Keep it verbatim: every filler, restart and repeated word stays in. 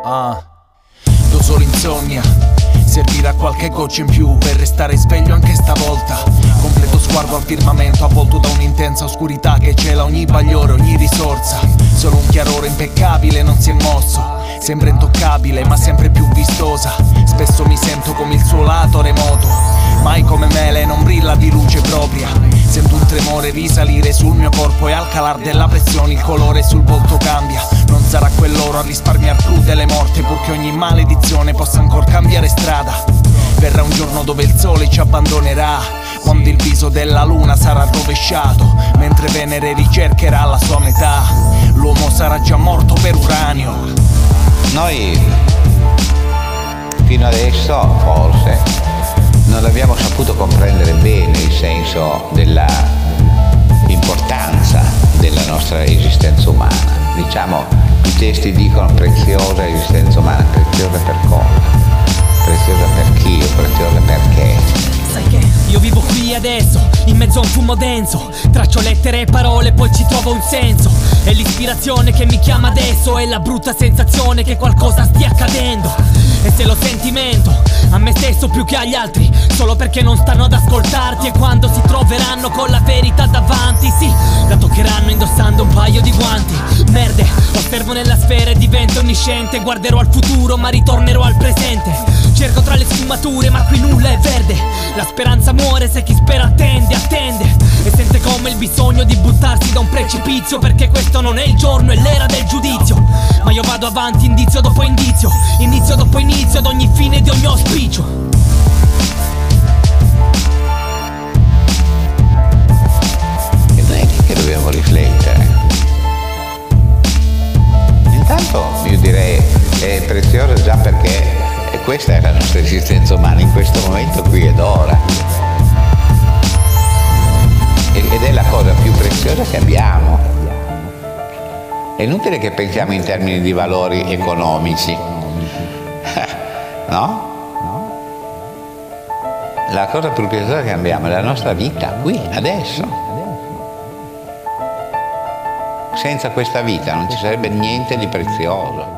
Ah, do solo insonnia. Servirà qualche goccia in più per restare sveglio anche stavolta. Completo sguardo al firmamento avvolto da un'intensa oscurità che cela ogni bagliore, ogni risorsa. Solo un chiarore impeccabile non si è mosso. Sembra intoccabile ma sempre più vistosa. Spesso mi sento come il suo lato remoto. Mai come me lei non brilla di luce propria. Sento un tremore risalire sul mio corpo e al calar della pressione il colore sul volto cambia. Non sarà quell'oro a risparmiar più delle morte, purché ogni maledizione possa ancora cambiare strada. Verrà un giorno dove il sole ci abbandonerà, quando il viso della luna sarà rovesciato, mentre Venere ricercherà la sua metà. L'uomo sarà già morto per uranio. Noi fino adesso forse non abbiamo saputo comprendere bene il senso della importanza della nostra esistenza umana. Diciamo, i testi dicono preziosa esistenza umana. Preziosa per cosa? Preziosa per chi o preziosa perché? Sai che io vivo qui adesso, in mezzo a un fumo denso. Traccio lettere e parole, poi ci trovo un senso. È l'ispirazione che mi chiama adesso, è la brutta sensazione che qualcosa stia accadendo. E se lo sentimento a me stesso più che agli altri, solo perché non stanno ad ascoltarti. E quando si troveranno con la verità davanti, sì, la toccheranno indossando un paio di guanti. Merde, osservo nella sfera e divento onnisciente. Guarderò al futuro ma ritornerò al presente. Cerco tra le sfumature ma qui nulla è verde. La speranza muore se chi spera attende, attende. E sente come il bisogno di buttarsi da un precipizio, perché questo non è il giorno, è l'era del giudizio. Ma io vado avanti indizio dopo indizio, inizio dopo inizio ad ogni fine di ogni auspicio. E noi è lì che dobbiamo riflettere. Intanto io direi è preziosa già perché e questa è la nostra esistenza umana in questo momento qui ed ora, ed è la cosa più preziosa che abbiamo. È inutile che pensiamo in termini di valori economici, no? La cosa più preziosa che abbiamo è la nostra vita qui, adesso. Senza questa vita non ci sarebbe niente di prezioso.